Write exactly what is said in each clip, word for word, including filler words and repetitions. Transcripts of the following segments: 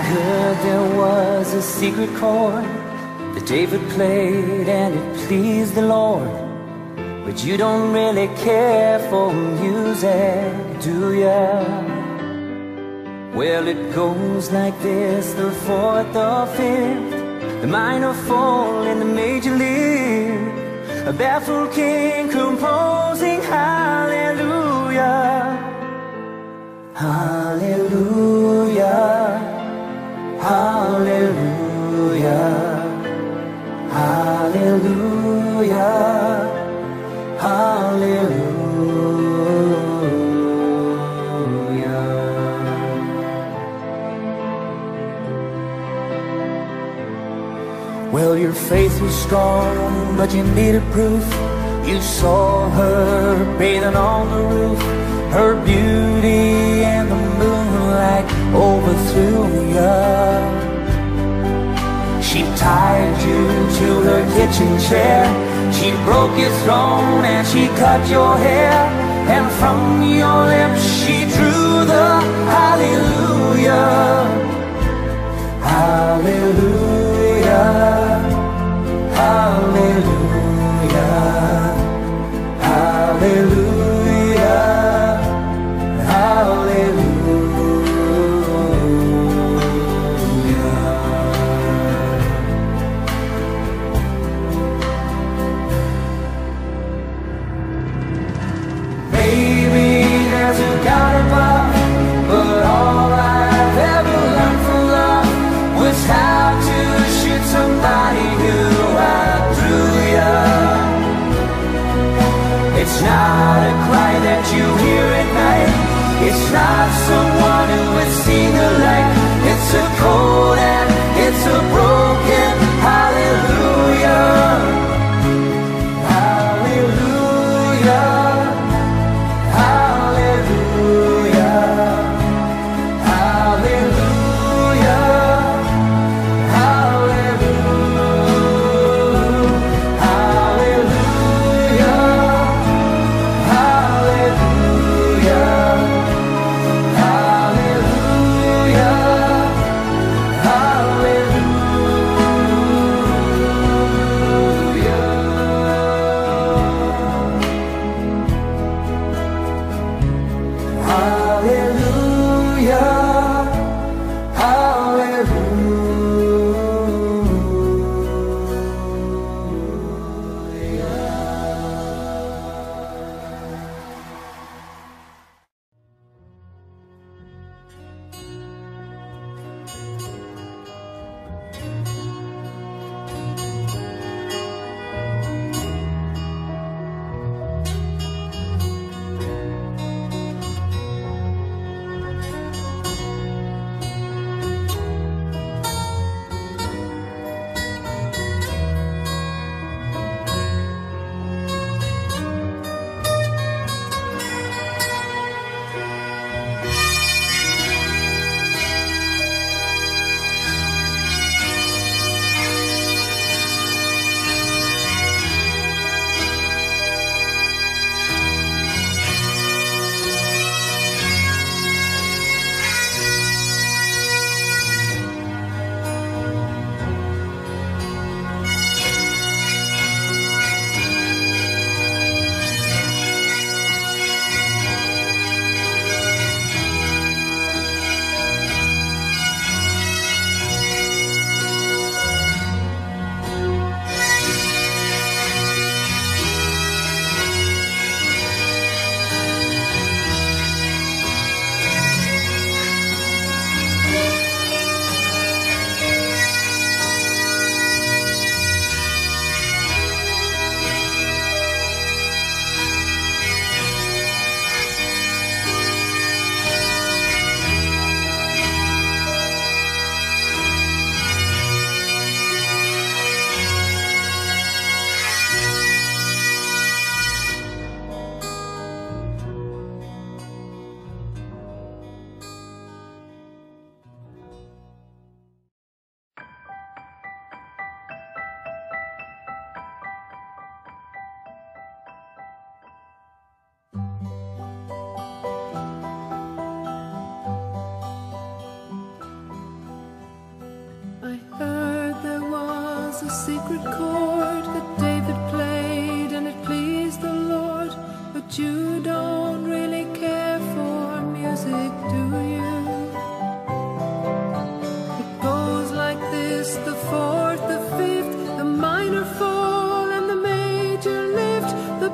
heard there was a secret chord that David played and it pleased the Lord. But you don't really care for music, do ya? Well, it goes like this: the fourth, the fifth, the minor fall and the major lift, a baffled king composing hallelujah, hallelujah, hallelujah, hallelujah, hallelujah. Well, your faith was strong, but you needed proof. You saw her bathing on the roof, her beauty and the moonlight overthrew you. She tied you to her kitchen chair, she broke your throne and she cut your hair, and from your lips she drew the hallelujah, hallelujah, hallelujah, hallelujah, hallelujah. Maybe there's a God above, but all I've ever learned from love was how to shoot somebody who outdrew you. It's not a cry that you hear at night, it's not someone who has seen the light. It's a cold and it's a broken hallelujah, hallelujah, hallelujah, hallelujah, hallelujah, hallelujah, hallelujah, hallelujah, hallelujah.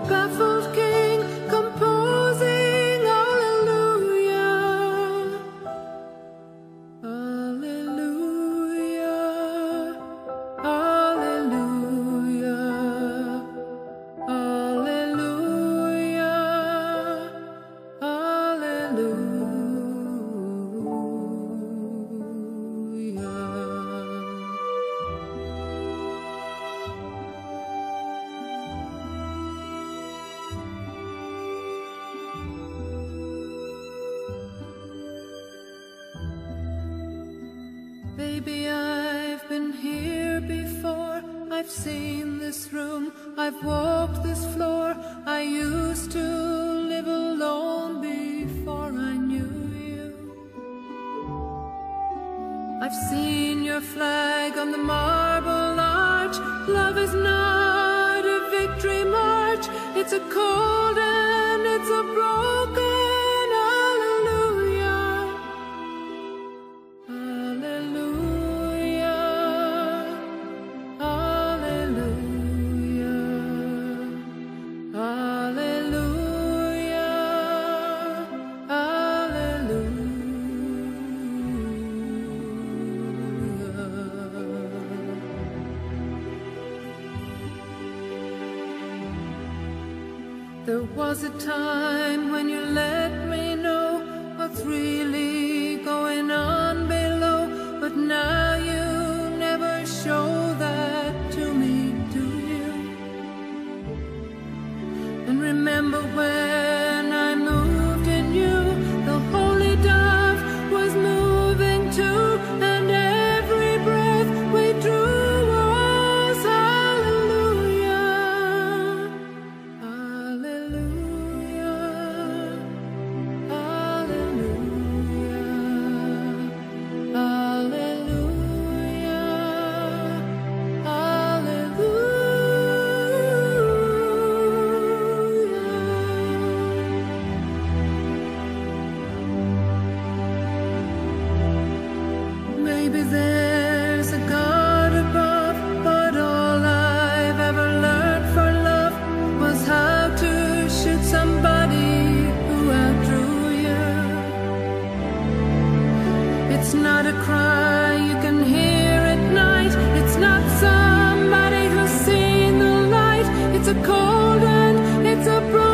baffled king, composing hallelujah, hallelujah, hallelujah, hallelujah, hallelujah. Baby, I've been here before. I've seen this room, I've walked this floor. I used to live alone before I knew you. I've seen your flag on the marble arch. Love is not a victory march. It's a cold and it's a broken There was a time when you let me know what's really going on below, but now you never show that to me, do you? And remember when I moved in you, the holy dove was moving too, and every breath we drew was hallelujah. Maybe there's a God above, but all I've ever learned for love was how to shoot somebody who outdrew you. It's not a cry you can hear at night. It's not somebody who's seen the light. It's a cold and it's a broken